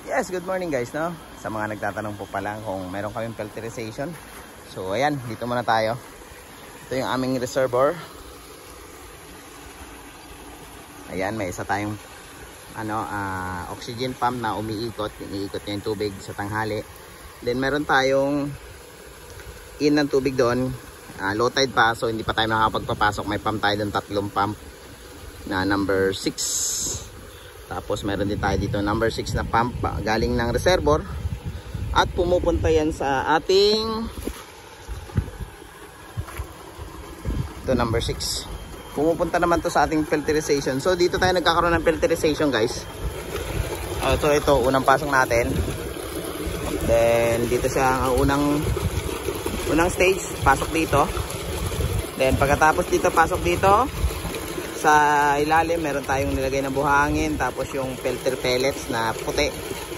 Yes, good morning guys, no? Sa mga nagtatanong po pa lang kung meron kaming filtration. So ayan, dito muna tayo. Ito yung aming reservoir. Ayan, may isa tayong oxygen pump na umiikot. Iniikot niya yung tubig sa tanghali. Then meron tayong in ng tubig doon. Low tide pa, so hindi pa tayo nakakapagpapasok. May pump tayo doon, tatlong pump na number 6. Tapos meron din tayo dito number 6 na pump galing ng reservoir. At pumupunta yan sa ating ito number 6. Pumupunta naman to sa ating filtration. So dito tayo nagkakaroon ng filtration guys. So ito unang pasok natin. Then dito siya ang unang stage, pasok dito. Then pagkatapos dito pasok dito sa ilalim, meron tayong nilagay na buhangin, tapos yung filter pellets na puti,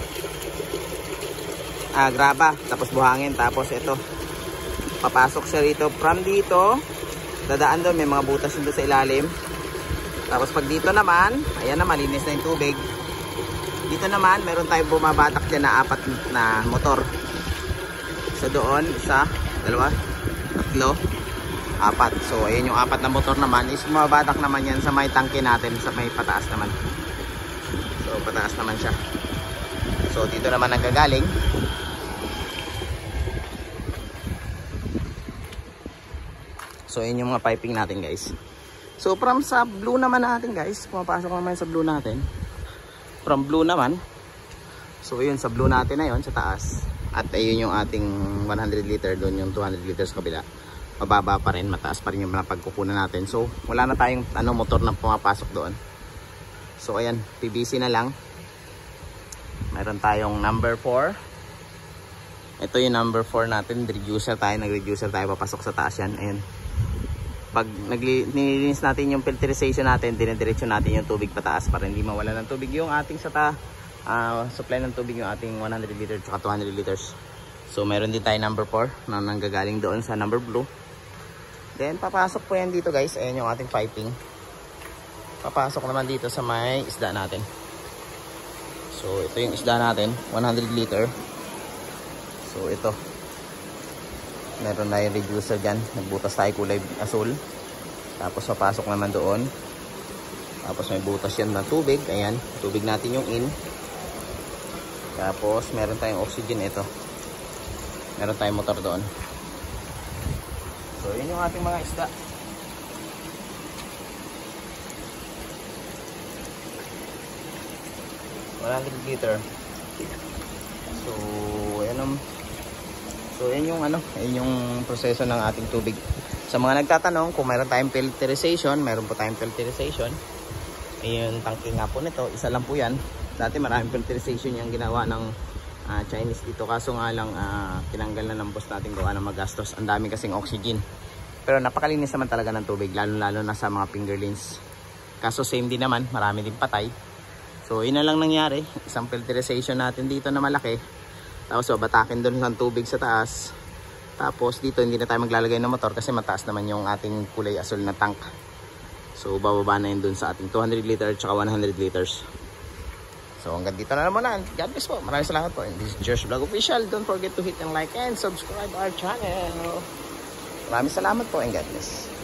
graba, tapos buhangin, tapos ito papasok siya rito. From dito dadaan doon, may mga butas doon sa ilalim. Tapos pag dito naman, ayan na, malinis na yung tubig. Dito naman meron tayong bumabatak dyan na 4 na motor. So doon, 1, 2, 3, 4. So ayun yung 4 na motor naman is mababatak naman yan sa may tangke natin, sa may pataas naman. So pataas naman siya. So dito naman nagagaling. So ayun yung mga piping natin guys. So from sa blue naman natin guys, pumapasok naman sa blue natin. From blue naman, so yun sa blue natin na yun sa taas. At ayun yung ating 100 liter, doon yung 200 liters kabila. Mababa pa rin, mataas pa rin yung pagkukunan natin. So wala na tayong motor na pumapasok doon. So ayan, PVC na lang. Mayroon tayong number 4. Ito yung number 4 natin, reducer tayo, nag-reducer tayo, papasok sa taas yan. Ayan. Pag nililinis natin yung filtration natin, dinidiretso natin yung tubig pataas para hindi mawala ng tubig yung ating supply ng tubig, yung ating 100 liters at 200 liters. So meron din tayo number 4 na nanggagaling doon sa number blue. Then papasok po yan dito guys. Ayan yung ating piping. Papasok naman dito sa may isda natin. So ito yung isda natin, 100 liter. So ito, meron na yung reducer dyan. Nagbutas tayo kulay asul. Tapos papasok naman doon. Tapos may butas yan na tubig. Ayan, tubig natin yung in. Tapos meron tayong oxygen ito. Meron tayong motor doon. So yun yung ating mga isda. Wala liter. So ayan yung ayan yung proseso ng ating tubig. Sa mga nagtatanong kung meron tayong filtration, meron po tayong filtration. Ayun, tangke nga po nito, isa lang po yan. Dati maraming filtration yung ginawa ng Chinese dito, kaso nga lang tinanggal na ng boss natin gawa ng magastos. Ang dami kasing oxygen. Pero napakalinis naman talaga ng tubig, lalo na sa mga fingerlings. Kaso same din naman, marami din patay. So yun na lang nangyari, isang filtration natin dito na malaki. Tapos babatakin doon ng tubig sa taas. Tapos dito hindi na tayo maglalagay ng motor kasi mataas naman yung ating kulay asul na tank. So bababa na yun doon sa ating 200 liter at 100 liters. So hanggang dito na naman na. God bless po. Maraming salamat po. And this is Josh Vlog Official. Don't forget to hit and like and subscribe our channel. Maraming salamat po and God bless.